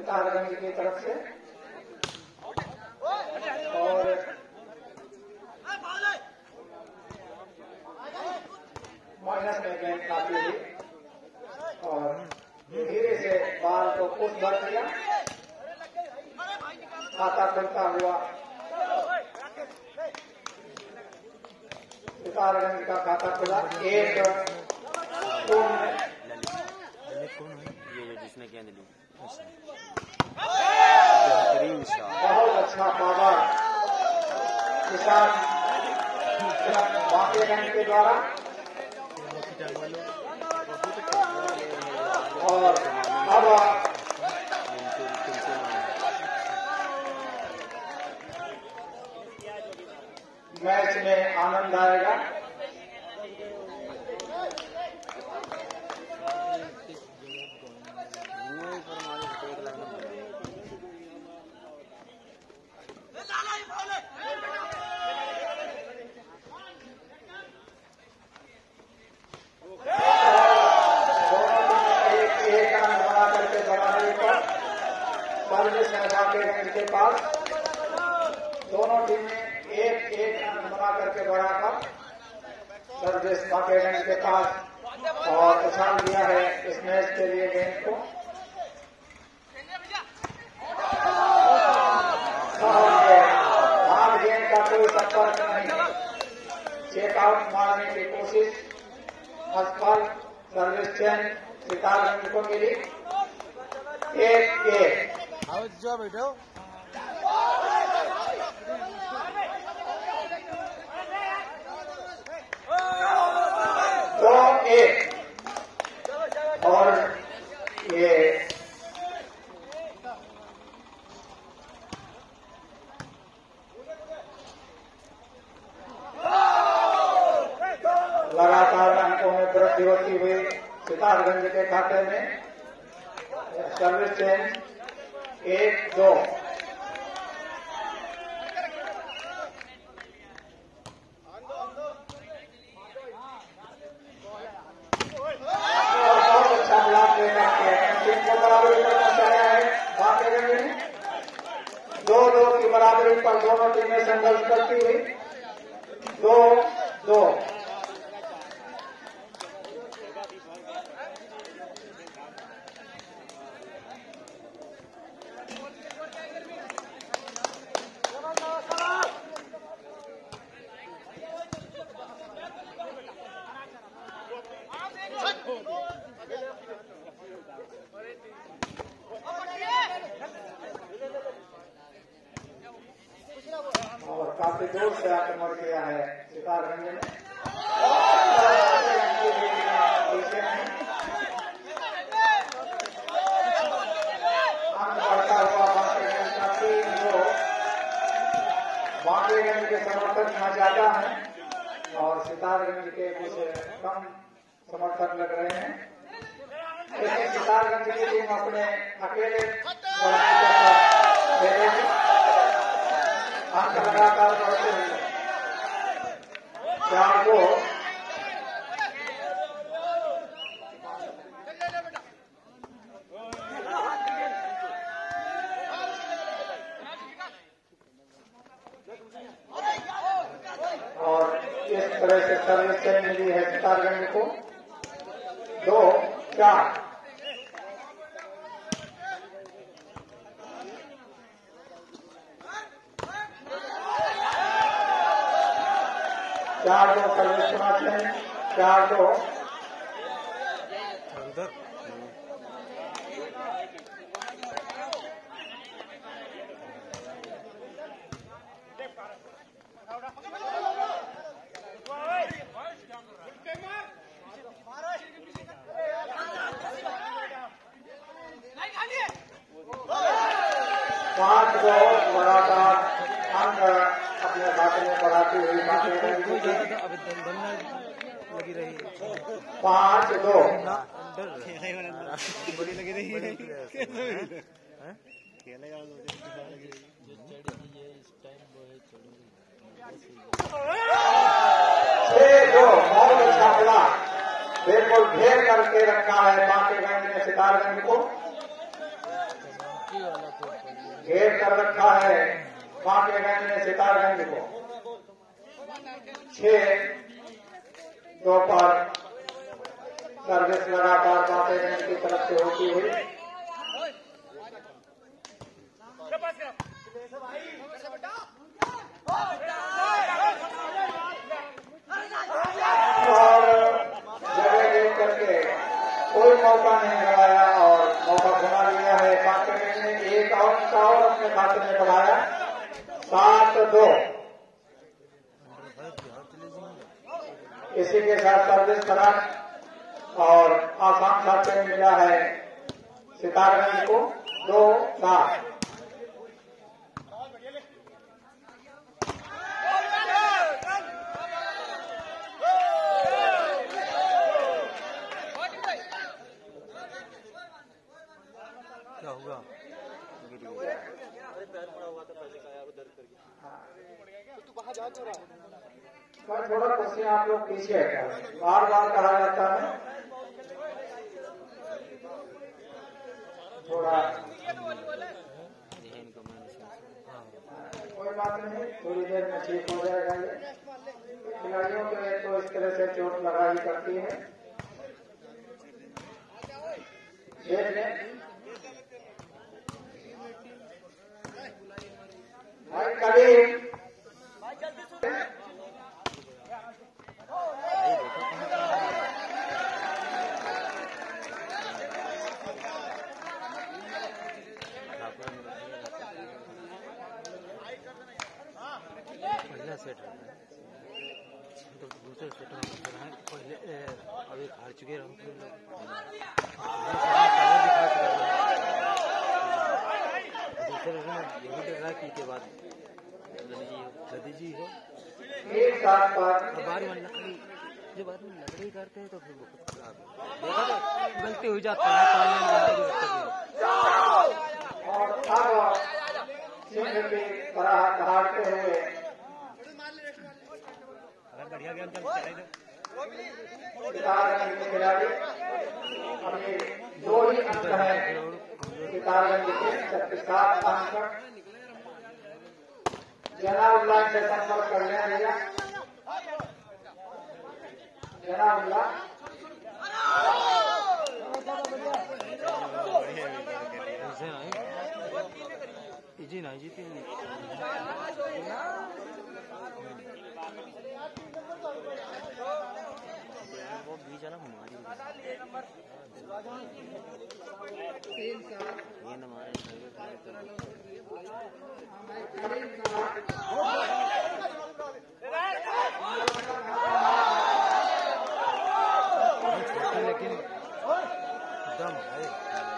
सितारगंज की तरफ से। और माइनस में गेंद काफी हुई और धीरे से बाल को कुछ भर दिया, खाता खुलता हुआ सितारगंज का खाता खुला 1-0। ये जिसने गेंद ली बहुत अच्छा पावर किसान बाकेगंज के द्वारा। और अब मैच में आनंद आएगा। बाकेगंज के पास दोनों टीमें 1-1 रन बना करके बढ़ाकर सर्विस बाकेगंज के पास और उछाल दिया है इस मैच के लिए गेंद को। हार गेंद का कोई संपर्क नहीं, चेकआउट मारने की कोशिश असफल, सर्विस चेंज सितारगंज को मिली। 1-1 जो बैठो 2-1 और ये लगातार अंकों में वृद्धि होती हुई सितारगंज के खाते में। सर्विस चेंज 1-2 बहुत अच्छा ब्लॉक देना टीम को बराबरी पर पहुंचाया है बाकेगंज ने। 2-2 की बराबरी पर दोनों टीमें संघर्ष करती हुई 2-2। और काफी दूर से आक्रमण किया है सितारगंज ने। अंक बढ़ता हुआ बाकेगंज का 3-2। बाकेगंज के समर्थक यहाँ ज्यादा हैं और सितारगंज के कुछ कम समर्थक लग रहे हैं, लेकिन सितारगंज की टीम अपने अकेले अंक लगातार बढ़ते हुए 4-2। और इस तरह से सर्विस चेंज मिली है सितारगंज को 2-4। चार 2 सर्विस बनाते हैं 4-2। पांच 2 लगातार अंक अपने खाते में बढ़ाती हुई बाकेगंज की टीम 5-2। लगी रही है बहुत अच्छा खेला, बिल्कुल घेर करके रखा है बाकेगंज ने सितारगंज को। घेर कर रखा है कांकेगंज ने सितारगंज को। 6-2 पर सर्विस लगातार कांकेगंज की तरफ से होती हुई। और जगह देख करके कोई मौका नहीं गवाया और मौका बना लिया है कांकेगंज ने। एक और अपने खाते में बढ़ाया 7-2। इसी के साथ सर्विस खराब और आसान खाते में मिला है सितारगंज को 2-7। क्या होगा? पर थोड़ा कुर्सी आप लोग पीछे हटा, बार बार कहा जाता है थोड़ा। कोई बात नहीं, थोड़ी देर में ठीक हो जाएगा। ये खिलाड़ियों के तो इस तरह से चोट लगा ही करती है। देख लें भाई करीब पहला सेट रहा है तो दूसरे सेट में पहले अभी हार चुके रहो दूसरे में यही डर रहा कि के बाद गदी हो एक साथ पर बार में लकड़ी जब आदमी लकड़ी करते हैं तो फिर बहुत खराब देखा तो गलती हो जाती है। और अब सिंह की तरह दहाड़ते हुए बढ़िया गया सितारगंज के खिलाड़ी। अभी 2 ही अंक है सितारगंज के, 7 अंक। जनाउल्लाह से संपर्क कर लें भैया। जनाउल्लाह जी नहीं जीती वो बीच वाला हमारी ये हमारे लेकिन दम है।